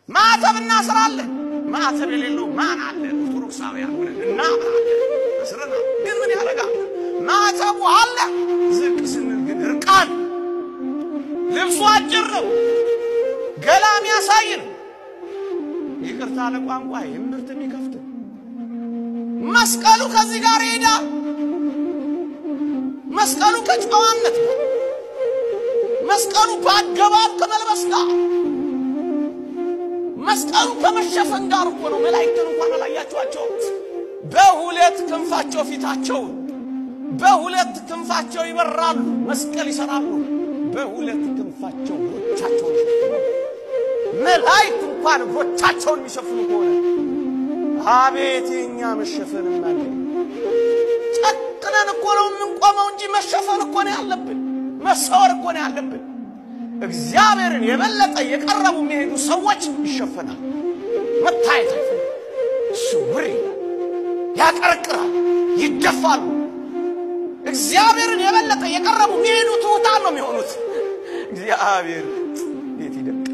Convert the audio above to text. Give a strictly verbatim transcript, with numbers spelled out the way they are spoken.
ማተብ እናስራለን። ማተብ የሌለው ማን አለ? ኦርቶዶክሳውያን ሆነን እናምናለን አስረና ግን ምን ያደርጋል? ማተቡ አለ ዝቅ ስንል ግን እርቃን ልብሱ አጭር ነው ገላም ያሳይ ነው። ይቅርታ ለቋንቋ እምብርት የሚከፍት መስቀሉ ከዚህ ጋር ይሄዳል። መስቀሉ ከጨዋነት ጋር መስቀሉ በአገባብ ከመልበስ ጋር መስቀሉ ከመሸፈን ጋር እኮ ነው። መላእክትን እንኳን አላያችኋቸው? በሁለት ክንፋቸው ፊታቸው በሁለት ክንፋቸው ይበራሉ፣ መስቀል ይሰራሉ። በሁለት ክንፋቸው እግሮቻቸው መላእክት እንኳን እግሮቻቸውን የሚሸፍኑ ከሆነ አቤት የኛ መሸፈን ማለት ጨክነን እኮ ነው የምንቆመው እንጂ መሸፈን እኮ ነው ያለብን፣ መሰወር እኮ ነው ያለብን። እግዚአብሔርን የበለጠ የቀረቡ የሚሄዱ ሰዎች ይሸፈናል። መታየት አይፈልም፣ ስውር ያቀርቅራል፣ ይደፋሉ። እግዚአብሔርን የበለጠ የቀረቡ የሚሄዱ ትሑታን ነው የሚሆኑት። እግዚአብሔር እንዴት ይደንቃል!